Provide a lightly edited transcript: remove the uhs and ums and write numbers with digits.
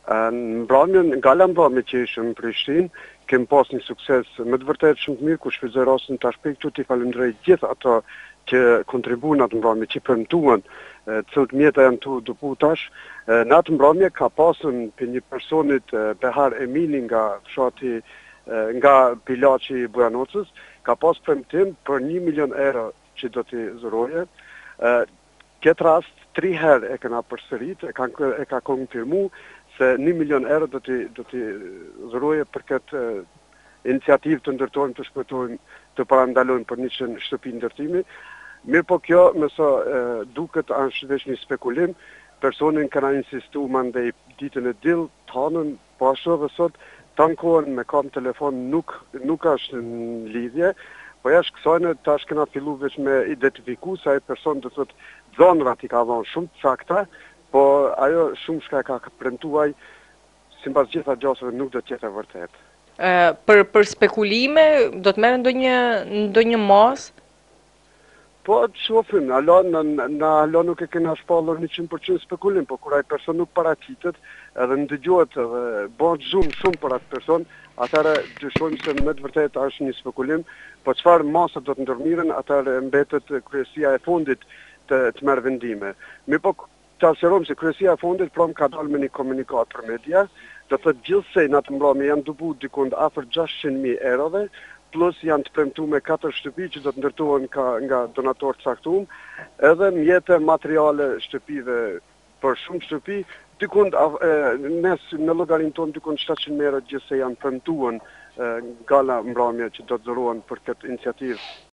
Mbrëmjen, nga mbrëmja që ishëm në Prishtinë, kem pas një sukses me të vërtetë shumë të mirë, ku shfrytëzoj rastin ta shpjegoj këtu, ti falenderoj gjithë ato që kontribuan atë mbrëmje, që premtuan, cilët mjeta janë tu pu tash. Në atë mbrëmje ka pasur për një personit Behar Emini nga fshati nga Pilaçi i Bujanocës, ka pas premtim për 1 milion euro që do t'i zuroje. Këtë rast 3 herë e kena përsërit, e ka konfirmu se 1 milion euro do t'i zuroje për këtë iniciativë të ndërtojmë, të shpëtojmë, të parandalojmë për 100 shtëpi ndërtimi. Mirë po kjo, mëso duket është veç një spekulim, personin këna insistu mandej ditën e dill, tanën, po ashtu edhe sot, tankohen me kam telefon nuk është në lidhje, po jashtë kësajnë tash kena fillu veç me identifiku se ai person do thotë zonrat i ka dhënë shumë të sakta, po ajo shumë shka ka premtuar, sipas gjitha gjasave nuk do të jetë e vërtetë. Për spekulime, do të merë ndonjë mas? Po, të shofim, na alo nuk e kena shpallur 100% spekulim, po kur ai person nuk paraqitet, edhe ndëgjohet edhe bëhet shumë për atë person, atëherë dyshojmë se me të vërtetë është një spekulim, po çfarë masa do të ndërmiren, atëherë mbetet kryesia e fundit të merr vendime. Mirë po, të asërom se kryesia e fundit prom ka dalë me një komunikat për media, do thotë gjithsej në atë mbrëmje janë dubu dikund afër 600.000 eurove, plus janë të premtuar me 4 shtëpi që do të ndërtohen nga donator të caktuar, edhe mjete materiale shtëpive për shumë shtëpi, dikund në llogarinë tonë dikund 700.000 euro gjithsej janë premtuar nga mbrëmja që do të dhurohen për këtë iniciativë